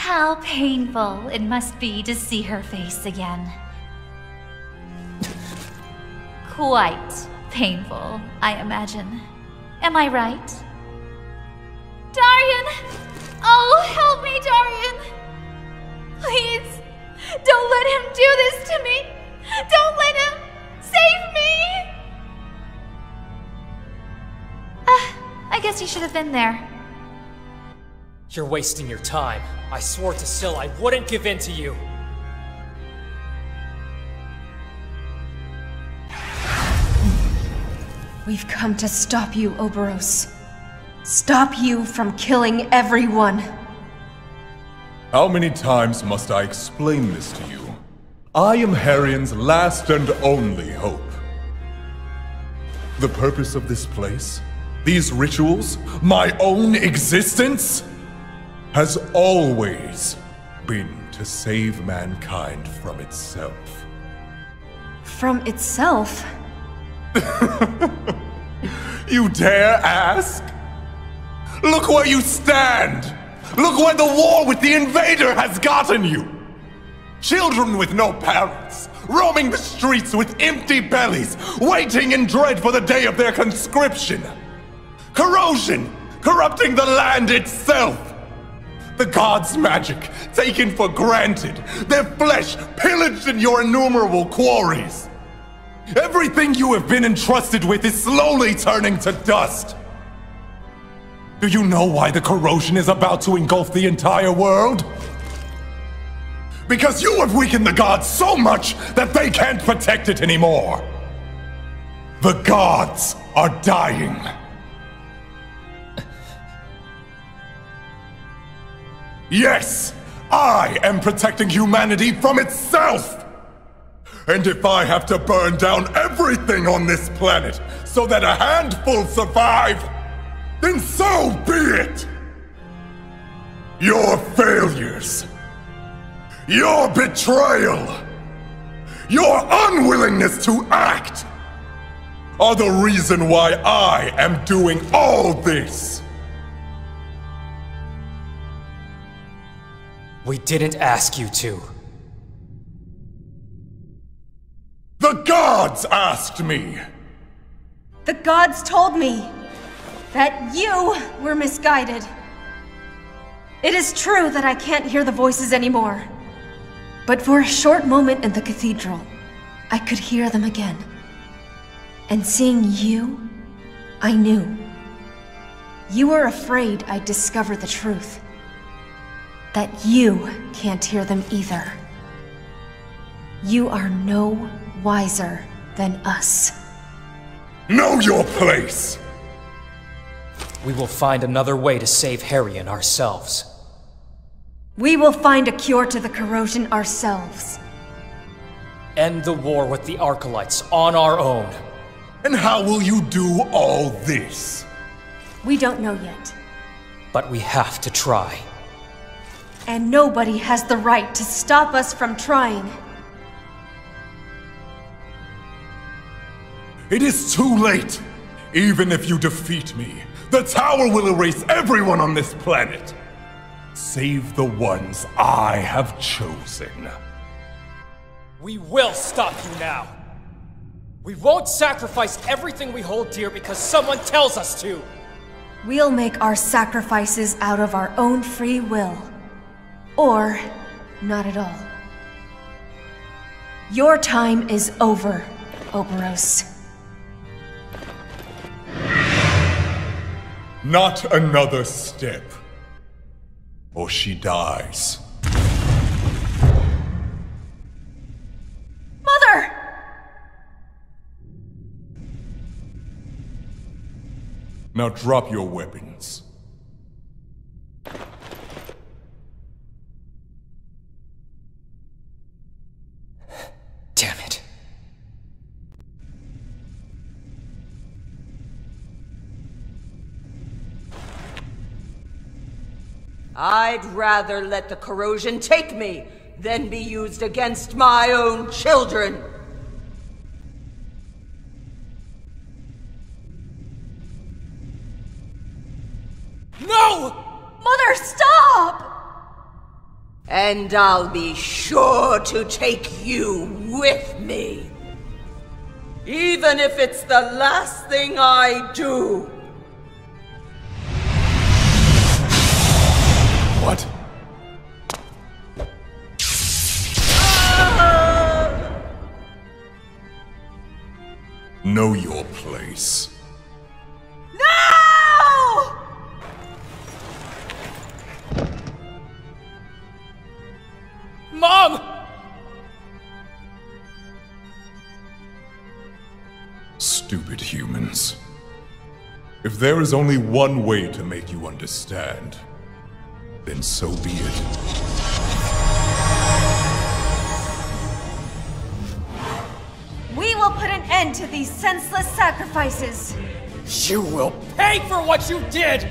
How painful it must be to see her face again. Quite painful, I imagine. Am I right? Darian! Oh, help me, Darian! Please, don't let him do this to me! Don't let him! Save me! I guess you should have been there. You're wasting your time. I swore to Syl I wouldn't give in to you. We've come to stop you, Oberos. Stop you from killing everyone. How many times must I explain this to you? I am Harion's last and only hope. The purpose of this place, these rituals, my own existence, has always been to save mankind from itself. From itself? You dare ask? Look where you stand! Look where the war with the invader has gotten you! Children with no parents, roaming the streets with empty bellies, waiting in dread for the day of their conscription. Corrosion, corrupting the land itself. The gods' magic taken for granted, their flesh pillaged in your innumerable quarries. Everything you have been entrusted with is slowly turning to dust. Do you know why the corrosion is about to engulf the entire world? Because you have weakened the gods so much that they can't protect it anymore. The gods are dying. Yes, I am protecting humanity from itself! And if I have to burn down everything on this planet so that a handful survive, then so be it! Your failures, your betrayal, your unwillingness to act are the reason why I am doing all this. We didn't ask you to. The gods asked me! The gods told me that you were misguided. It is true that I can't hear the voices anymore. But for a short moment in the cathedral, I could hear them again. And seeing you, I knew. You were afraid I'd discover the truth. That you can't hear them either. You are no wiser than us. Know your place! We will find another way to save Harion ourselves. We will find a cure to the corrosion ourselves. End the war with the Archelites on our own. And how will you do all this? We don't know yet. But we have to try. And nobody has the right to stop us from trying. It is too late! Even if you defeat me, the tower will erase everyone on this planet. Save the ones I have chosen. We will stop you now! We won't sacrifice everything we hold dear because someone tells us to! We'll make our sacrifices out of our own free will. Or not at all. Your time is over, Oberos. Not another step, or she dies. Mother! Now drop your weapons. Damn it. I'd rather let the corrosion take me than be used against my own children. No! Mother, stop! And I'll be sure to take you with me. Even if it's the last thing I do. What? Know your place. No! Mom! Stupid humans. If there is only one way to make you understand, then so be it. We will put an end to these senseless sacrifices. You will pay for what you did!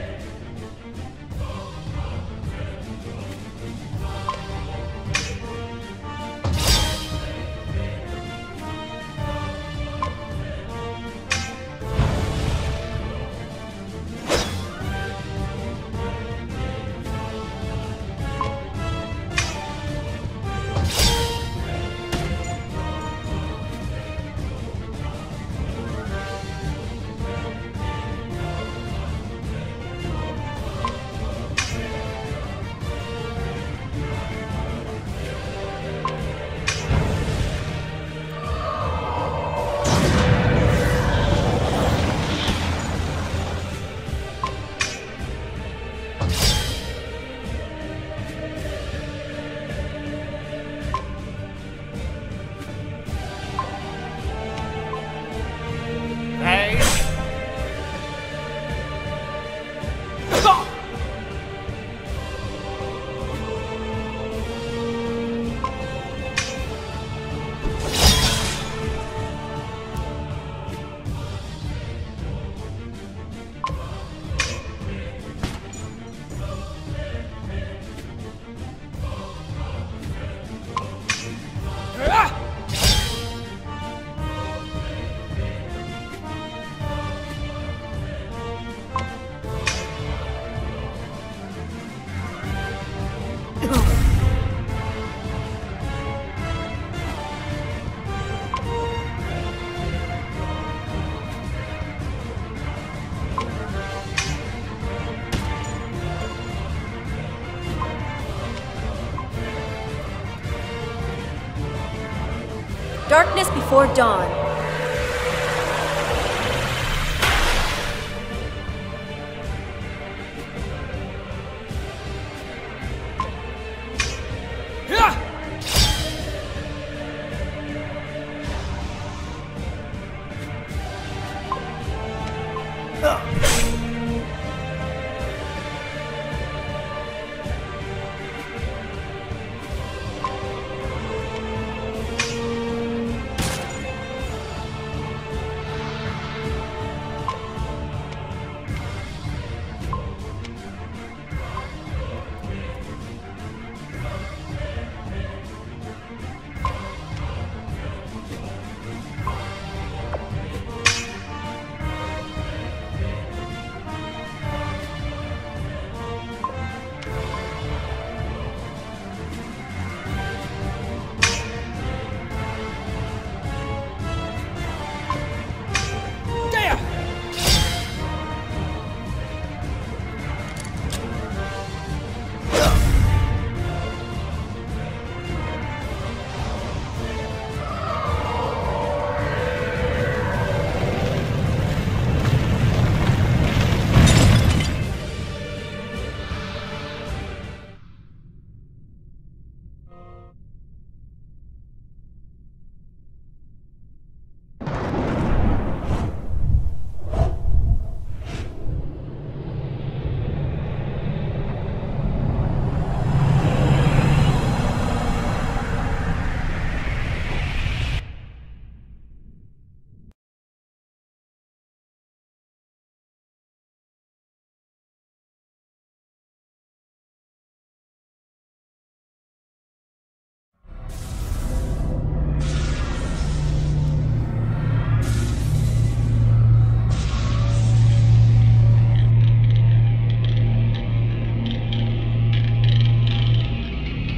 Darkness before dawn.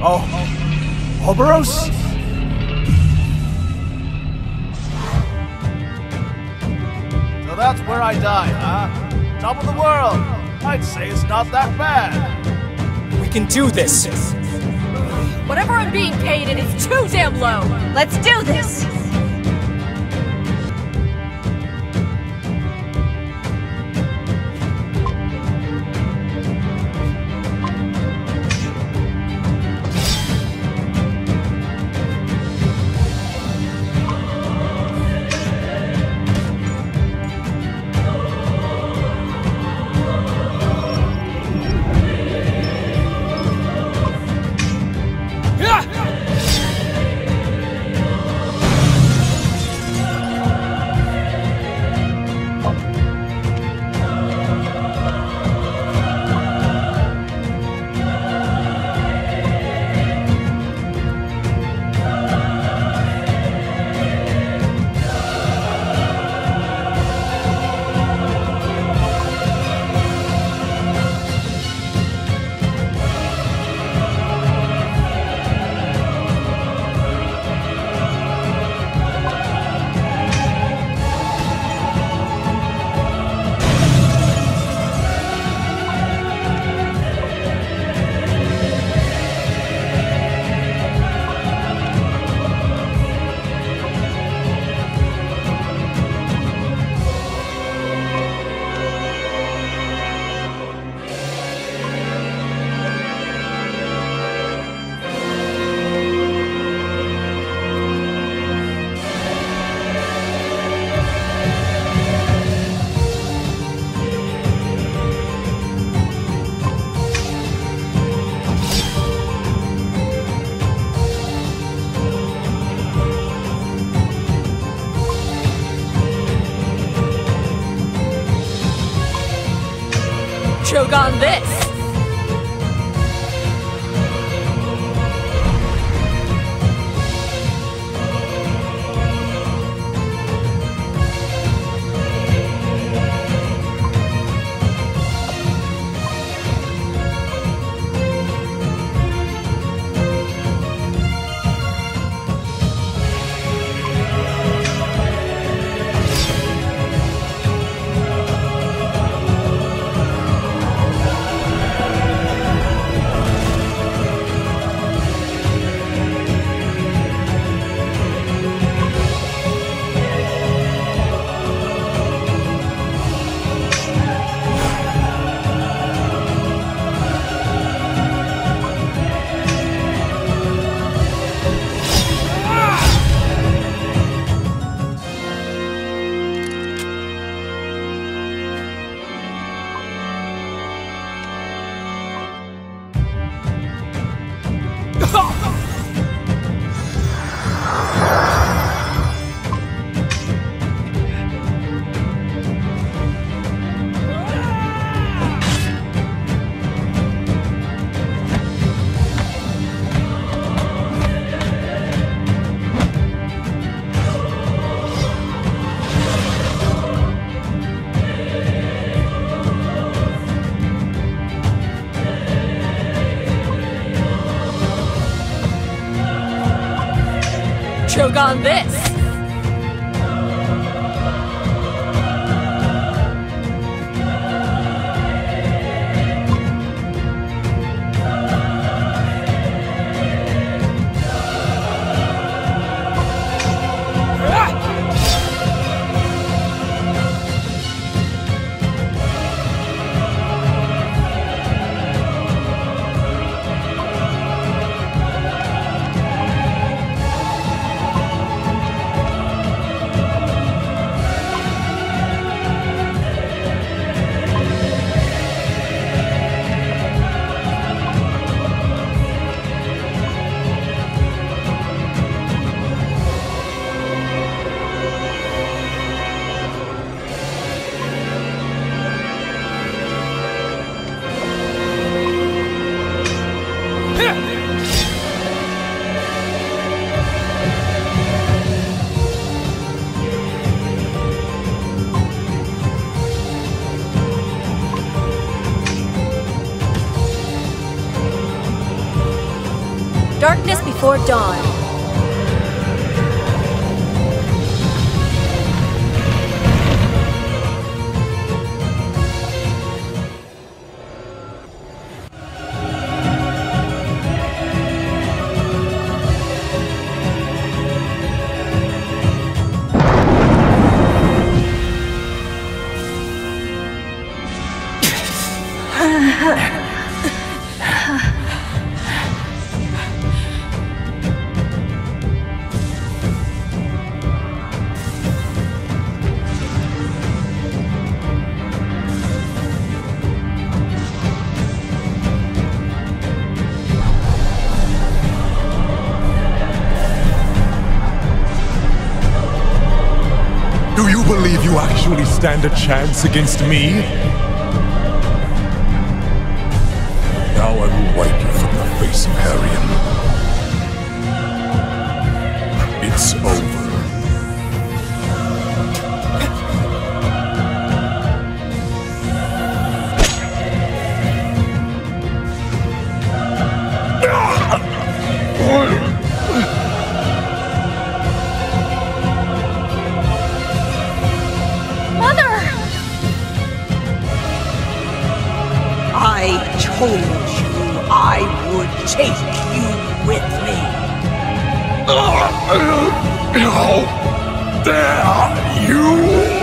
Oh, Oberos? So that's where I die, huh? Top of the world. I'd say it's not that bad. We can do this! Whatever I'm being paid, it is too damn low! Let's do this! Shogun this! Shogun this! Darkness before dawn. Do you believe you actually stand a chance against me? Now I will wipe you from the face of Harrion. It's over. I told you I would take you with me. How dare you!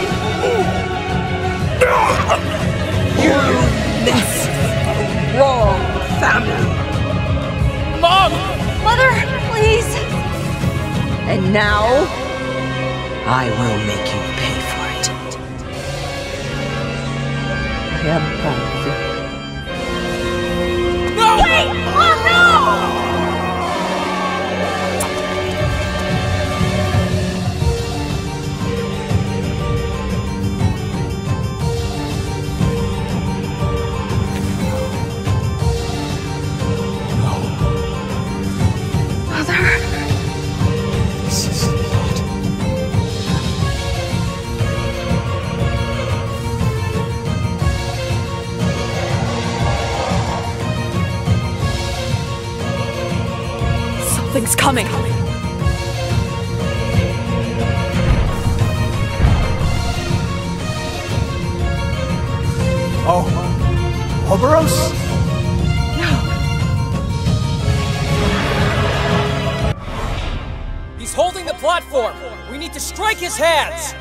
You messed with the wrong family. Mom! Mother, please! And now, I will make you pay for it. I am proud of you. Something's coming. Oh, Oberos? He's holding the platform! We need to strike his hands!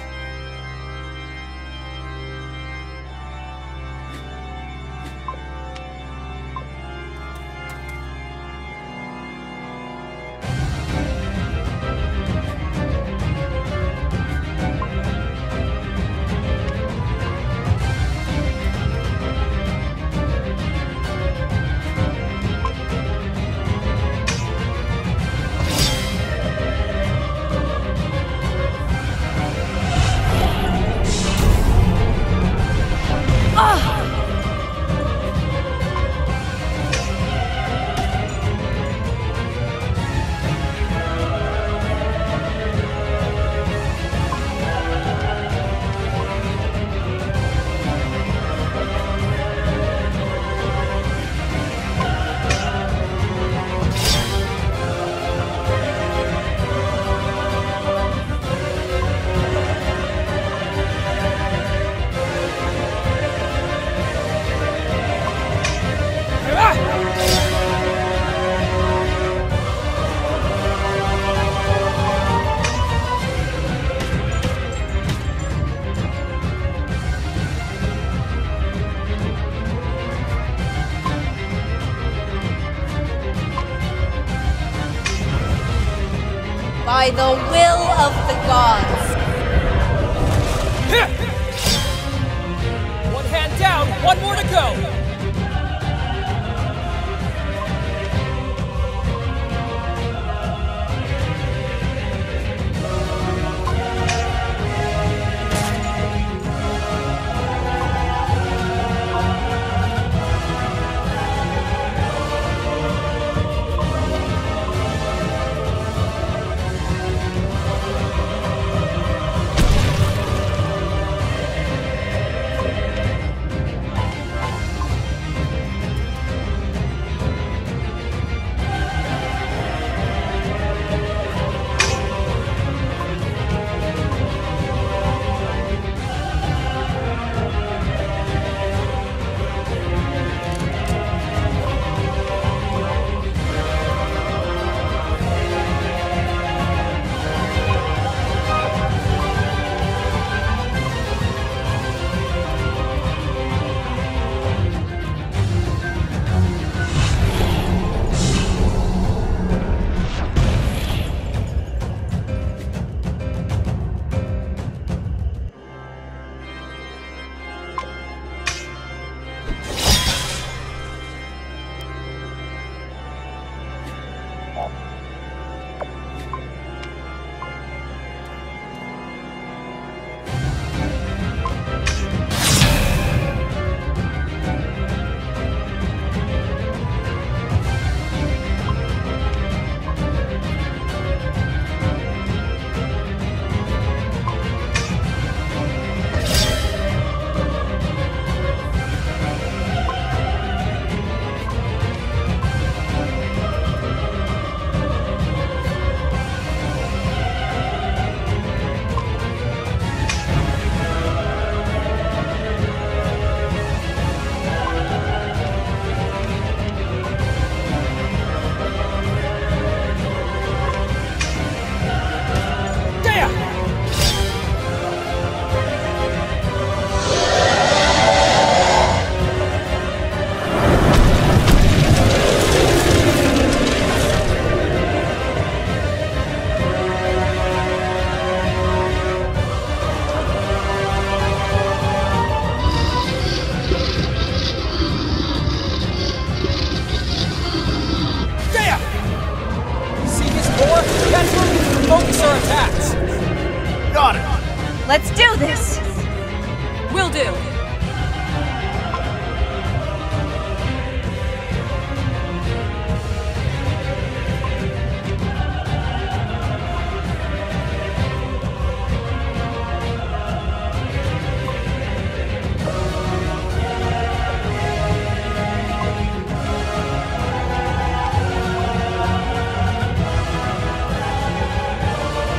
By the will of the gods. One hand down, one more to go!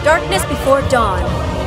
Darkness before dawn.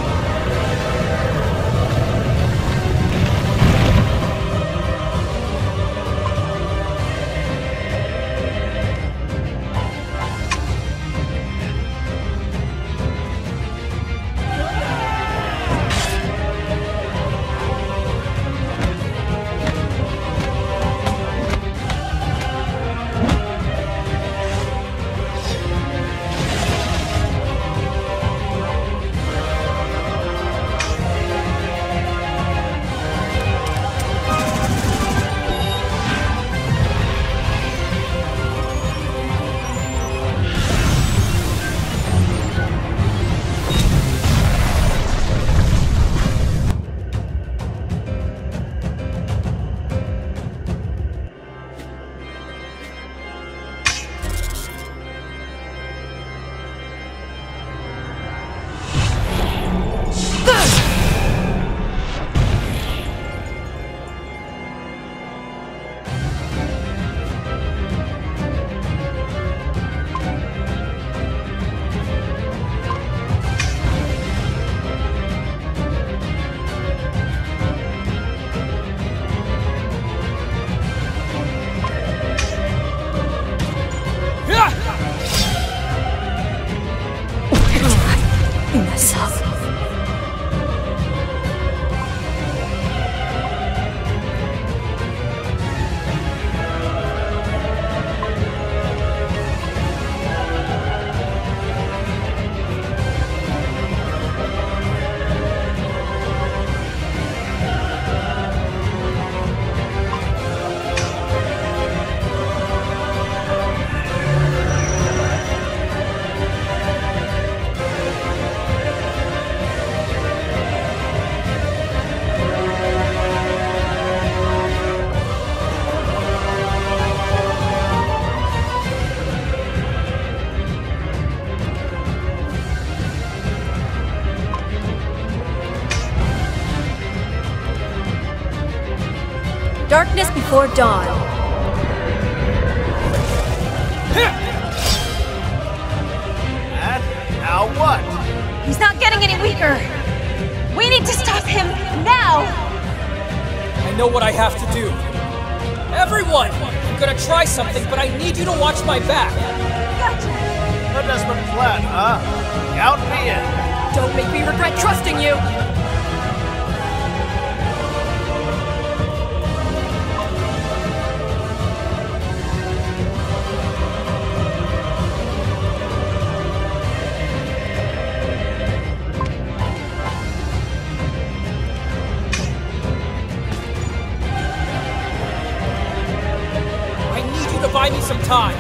Darkness before dawn. And now what? He's not getting any weaker. We need to stop him now. I know what I have to do. Everyone! I'm gonna try something, but I need you to watch my back. Gotcha. A desperate plan, huh? Count me in. Don't make me regret trusting you! Buy me some time.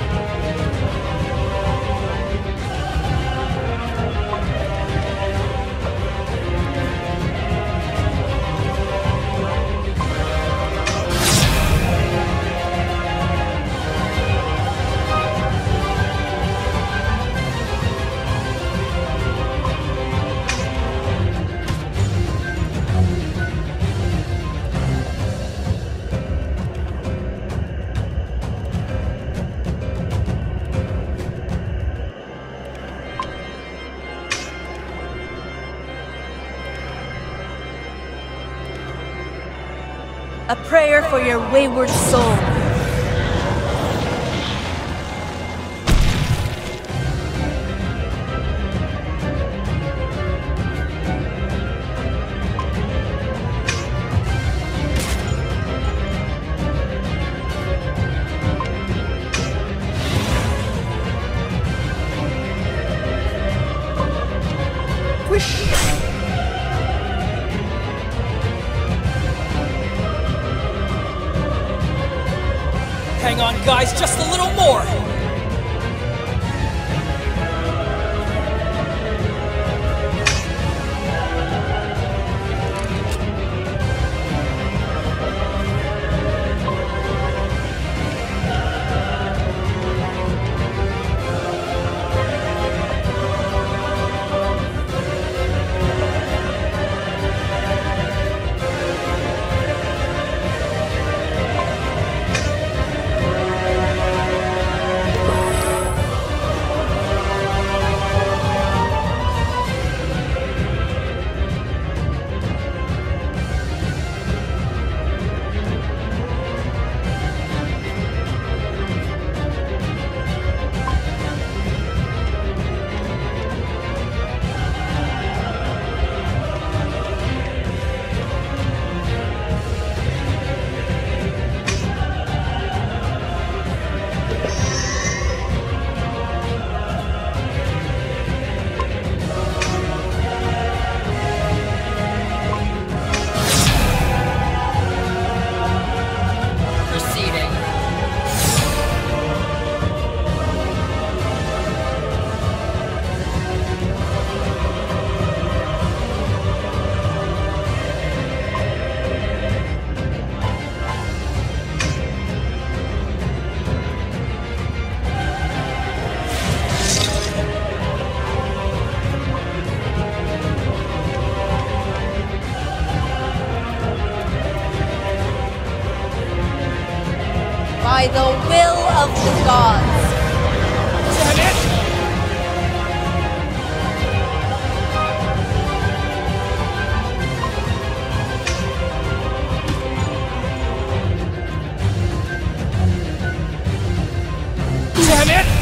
A prayer for your wayward soul. Hang on, guys, just a little more! by the will of the gods. Damn it! Damn it!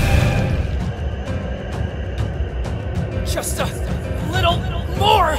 Just a little more!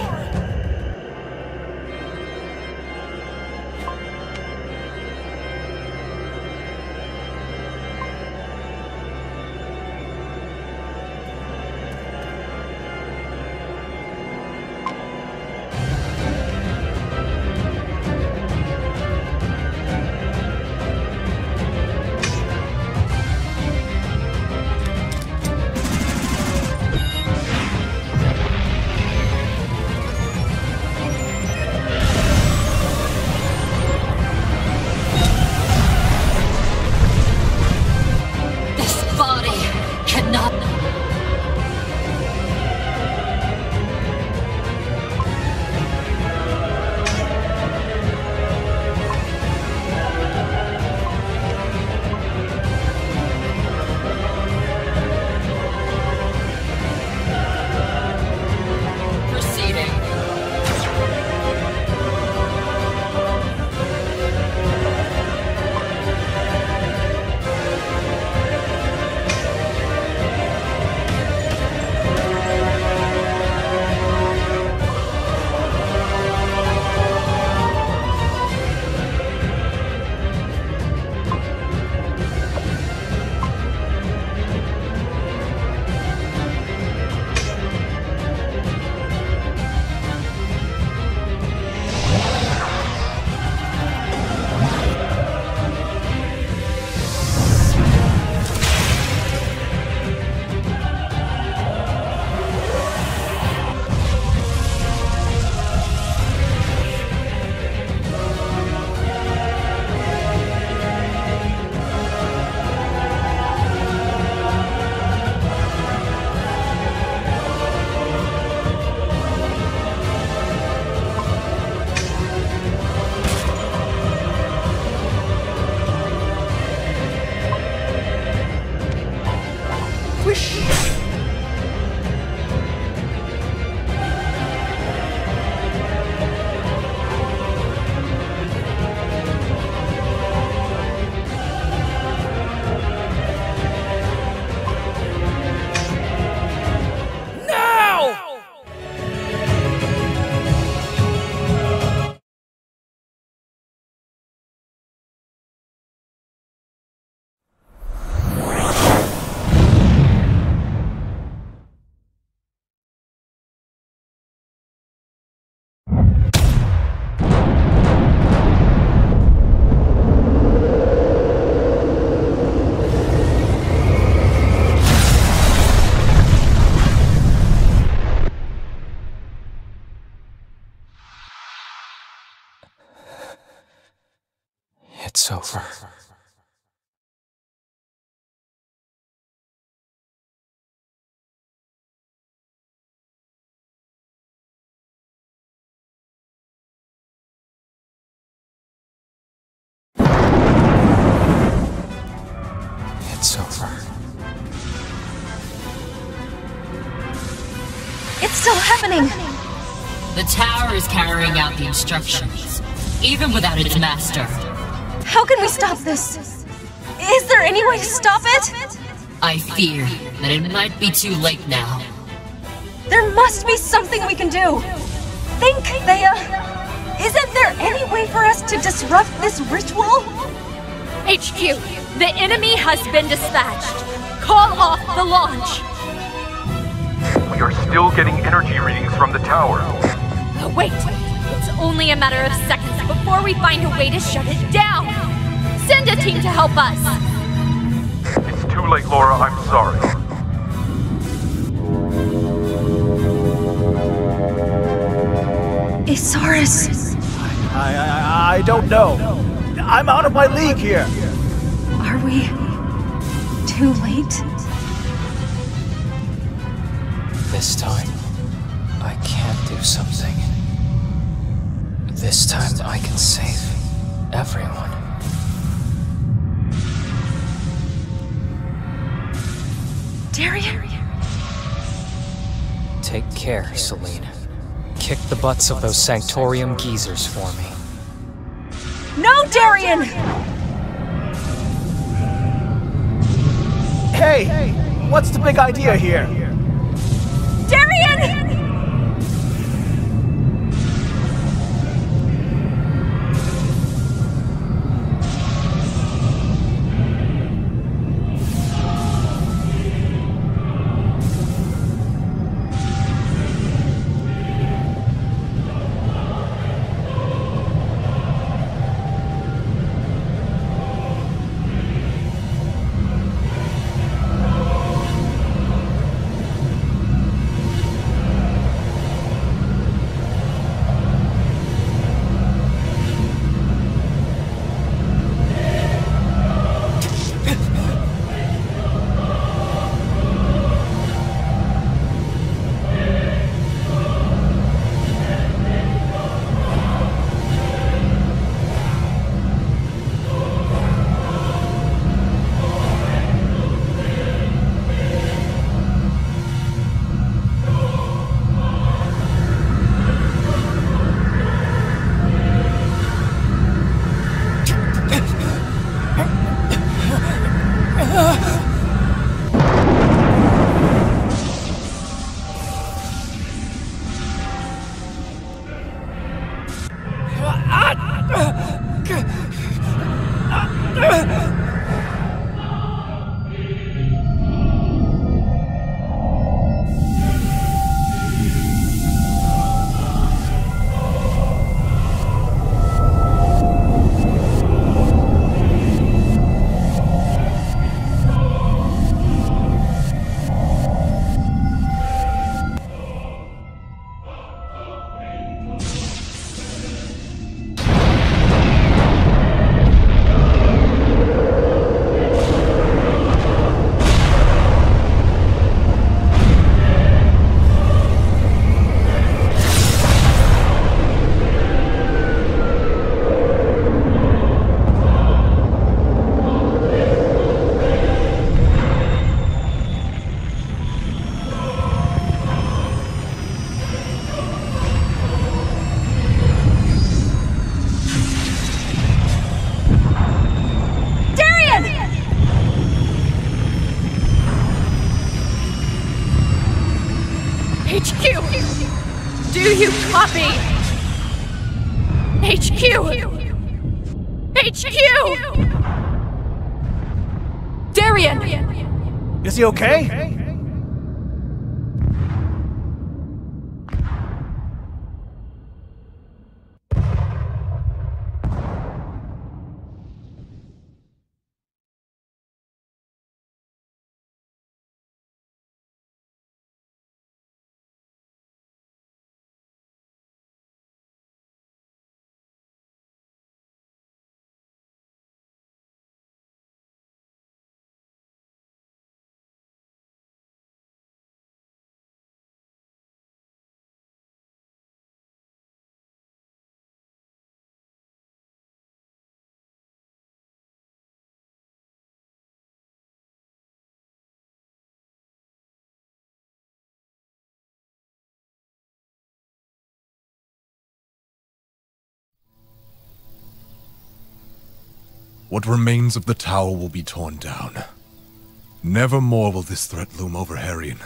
It's over. It's over. It's still happening! The tower is carrying out the instructions, even without its master. How can we stop this? Is there any way to stop it? I fear that it might be too late now. There must be something we can do! Think, Thea! Isn't there any way for us to disrupt this ritual? HQ, the enemy has been dispatched. Call off the launch. We are still getting energy readings from the tower. Wait, it's only a matter of seconds before we find a way to shut it down. Send a team to help us. It's too late, Laura. I'm sorry. Isaris. I don't know. I'm out of my league here. Are we too late? This time, I can't do something. This time I can save everyone. Darien? Take care, Celine. Kick the butts of those Sanctorium geezers for me. No, Darien! Hey! What's the big idea here? Darien! Do you copy? HQ! HQ! Darien! Is he okay? What remains of the tower will be torn down. Never more will this threat loom over Harrion.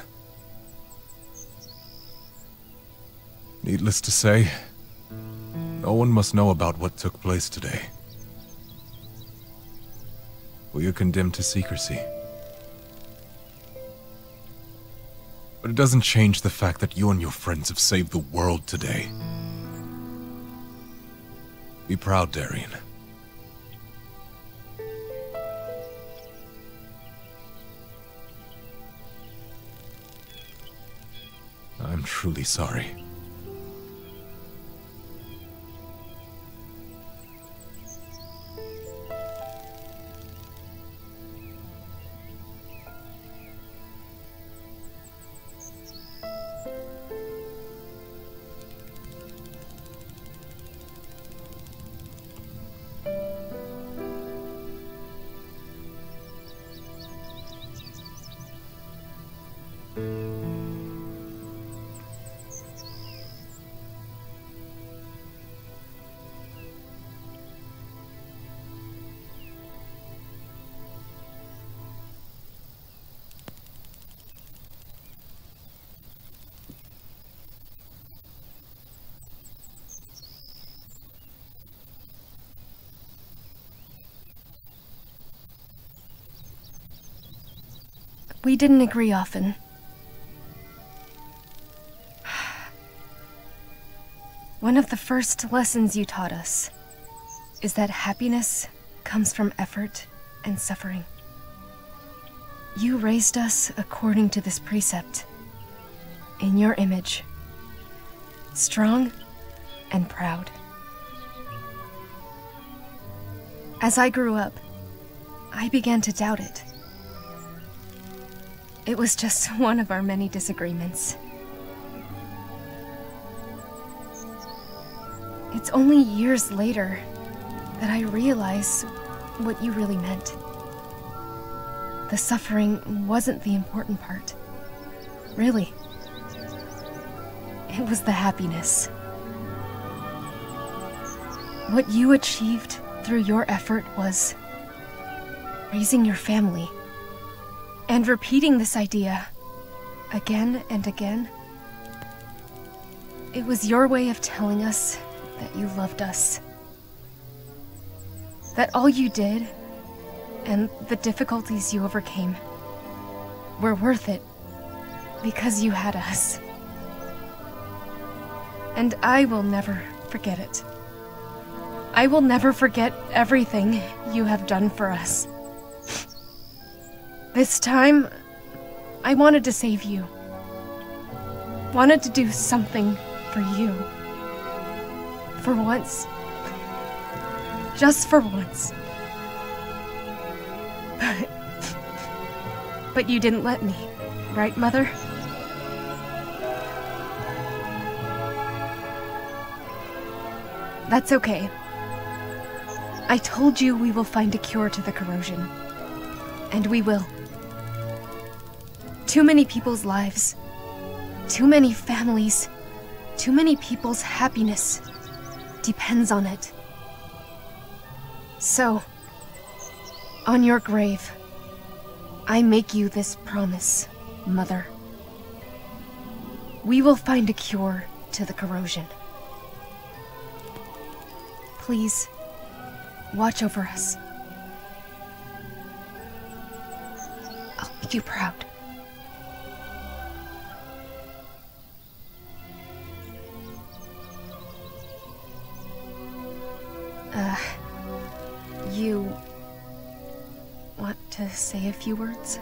Needless to say, no one must know about what took place today. We are condemned to secrecy. But it doesn't change the fact that you and your friends have saved the world today. Be proud, Darien. I'm truly sorry. We didn't agree often. One of the first lessons you taught us is that happiness comes from effort and suffering. You raised us according to this precept, in your image, strong and proud. As I grew up, I began to doubt it. It was just one of our many disagreements. It's only years later that I realize what you really meant. The suffering wasn't the important part. Really. It was the happiness. What you achieved through your effort was raising your family. And repeating this idea again and again. It was your way of telling us that you loved us. That all you did, and the difficulties you overcame, were worth it because you had us. And I will never forget it. I will never forget everything you have done for us. This time, I wanted to save you. Wanted to do something for you. For once. Just for once. But you didn't let me, right, Mother? That's okay. I told you we will find a cure to the corrosion. And we will. Too many people's lives, too many families, too many people's happiness depends on it. So, on your grave, I make you this promise, Mother. We will find a cure to the corrosion. Please, watch over us. I'll make you proud. You want to say a few words?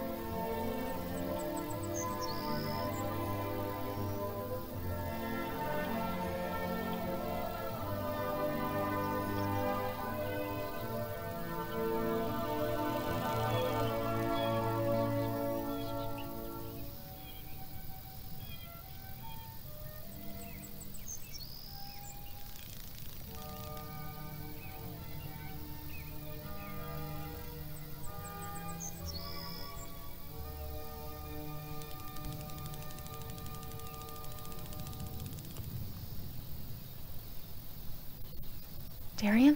Darian?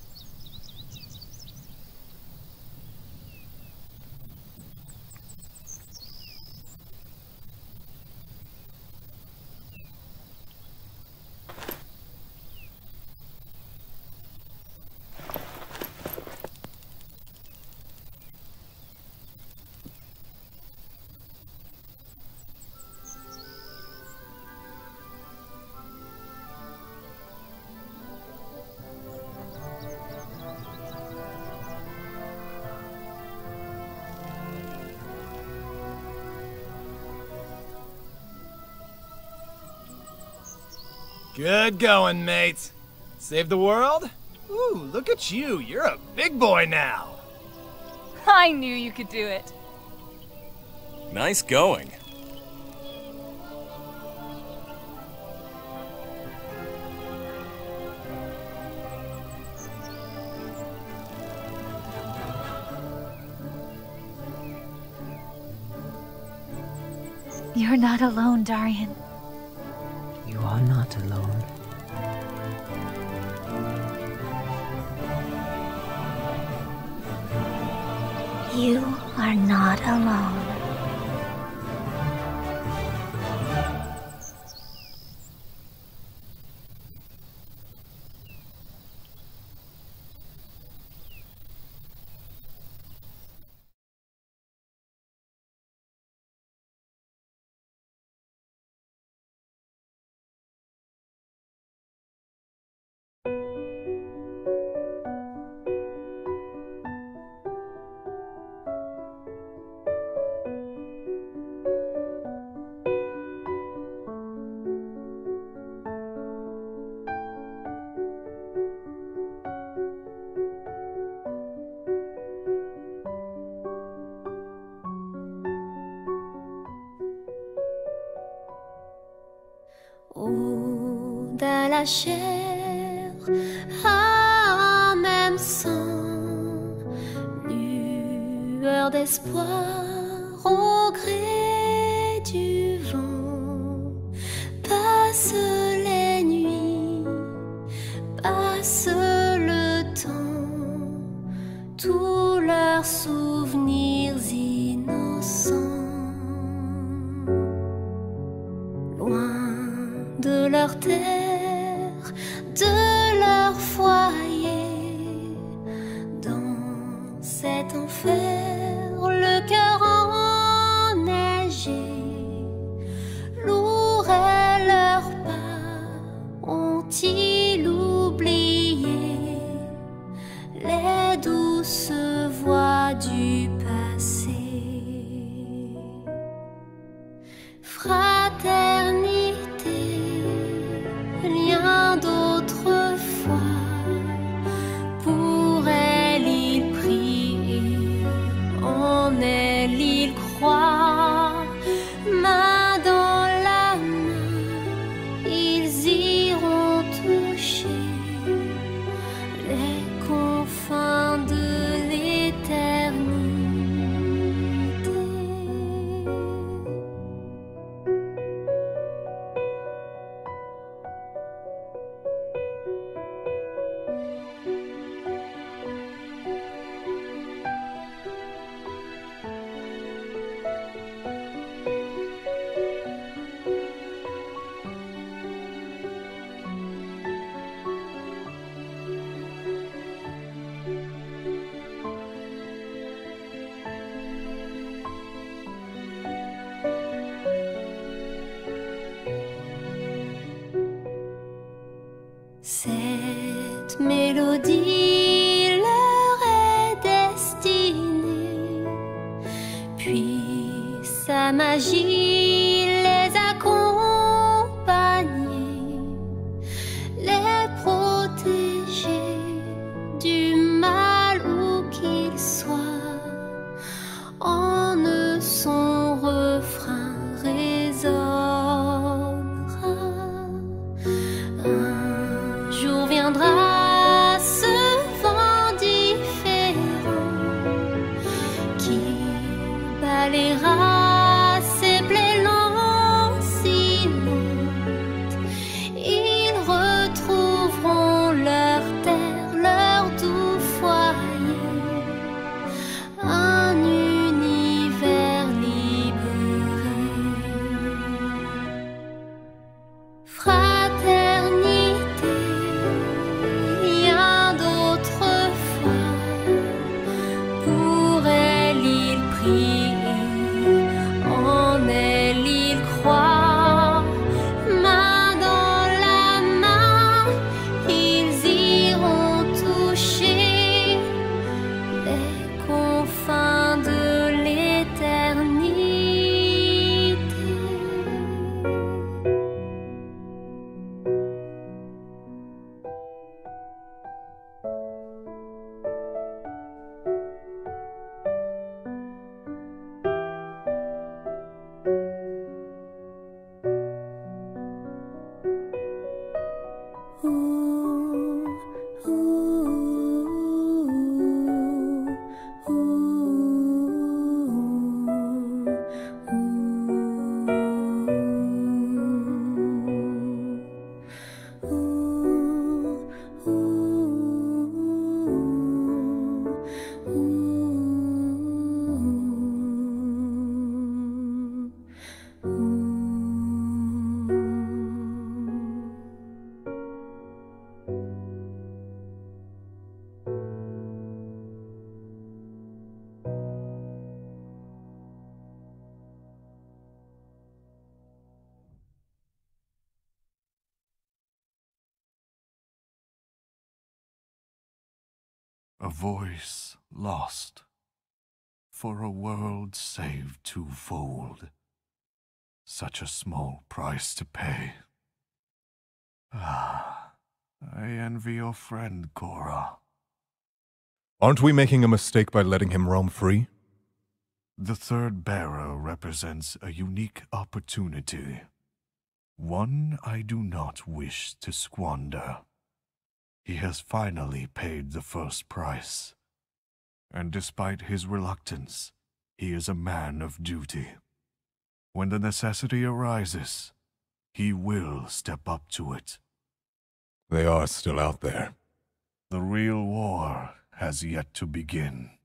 Good going, mate. Save the world? Ooh, look at you. You're a big boy now. I knew you could do it. Nice going. You're not alone, Darian. You are not alone. You are not alone. Dans la chair, à même sang, lueur d'espoir au gré du vent. Passe les nuits, passe le temps, tous leurs souvenirs innocents. De leur terre, de leur foyer, dans cet enfer, le cœur enneigé, lourd est leur pas, ont-ils oublié les douces voix du passé? Fraternité, rien d'autrefois, pour elle il prie, en elle il croit, main dans la main, ils iront toucher les confins de l'éternité. Cette mélodie leur est destinée, puis sa magie les accompagner, les protéger du mal où qu'ils soient, en eux son refrain résonnera. Viendra ce vent différent qui balayera ces plaies lancinantes. Ils retrouveront leur terre, leur doux foyer, un univers libéré. Fraternité, pour elle il prie, A voice lost for a world saved twofold. Such a small price to pay. Ah, I envy your friend, Korra. Aren't we making a mistake by letting him roam free? The third bearer represents a unique opportunity. One I do not wish to squander. He has finally paid the first price. And despite his reluctance, he is a man of duty. When the necessity arises, he will step up to it. They are still out there. The real war has yet to begin.